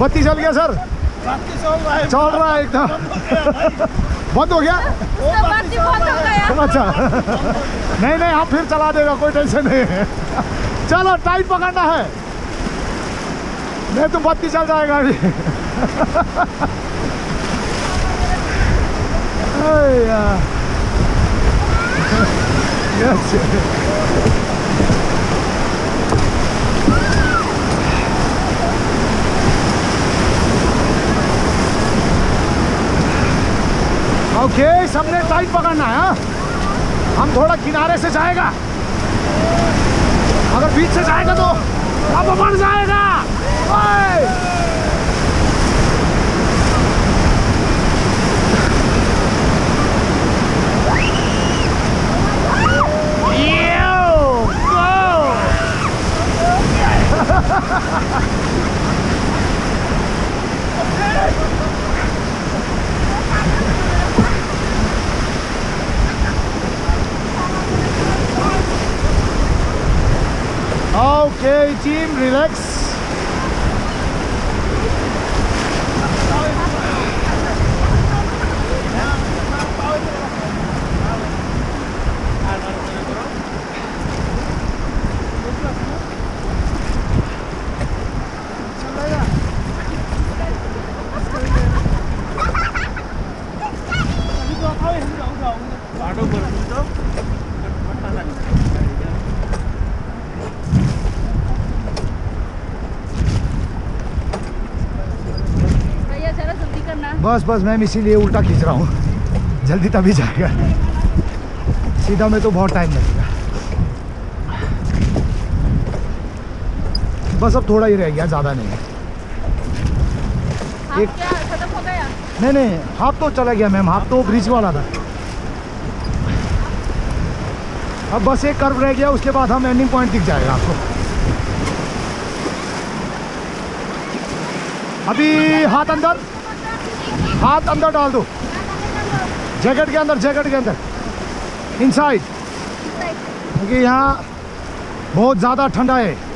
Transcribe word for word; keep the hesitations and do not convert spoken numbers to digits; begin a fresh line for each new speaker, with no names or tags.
बत्ती चल गया सर, चल रहा है एकदम। बंद हो गया,
बत्ती बंद हो गया।
अच्छा नहीं नहीं हम फिर चला देगा, कोई टेंशन नहीं है। चलो टाइट पकड़ना है, नहीं तो बत्ती चल जाएगा अभी। यस ओके, सबने टाइट पकड़ना है। हाँ? हम थोड़ा किनारे से जाएगा, अगर बीच से जाएगा तो अब बढ़ जाएगा। ओए! Okay, team, relax. बस बस मैं इसीलिए उल्टा खींच रहा हूँ, जल्दी तभी जाएगा, सीधा में तो बहुत टाइम लगेगा। बस अब थोड़ा ही रह गया, ज़्यादा नहीं है। एक
क्या खत्म हो गया?
नहीं नहीं, हाफ तो चला गया मैम, हाफ तो ब्रिज वाला था। अब बस एक कर्व रह गया, उसके बाद हम एंडिंग पॉइंट दिख जाएगा आपको। अभी हाथ अंदर, हाथ अंदर डाल दो, जैकेट के अंदर, जैकेट के अंदर, इनसाइड, क्योंकि यहाँ बहुत ज़्यादा ठंडा है।